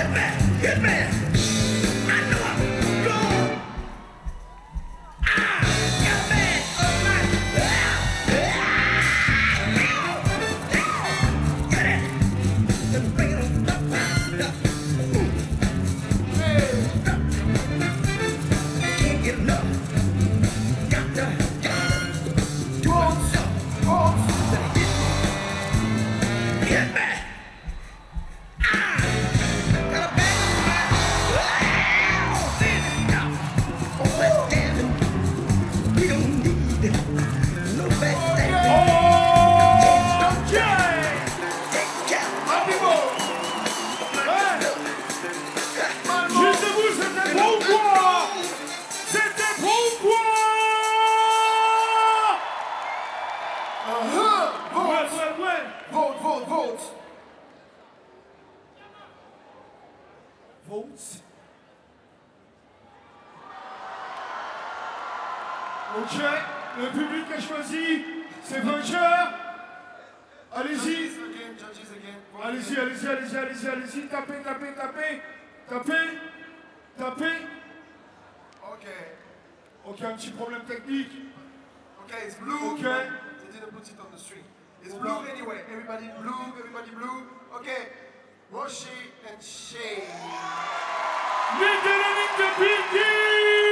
Votes. Ok, le public a choisi ses vainqueurs. Allez-y. Allez-y, allez-y, allez-y, allez-y, allez-y. Tapez, tapez, tapez. Tapez. Tapez. Ok. Ok, un petit problème technique. Okay, it's blue. Okay. They didn't put it on the string. It's blue anyway. Everybody blue, everybody blue. Okay. Roshi and Shay. Mettez la ligne de Pinky!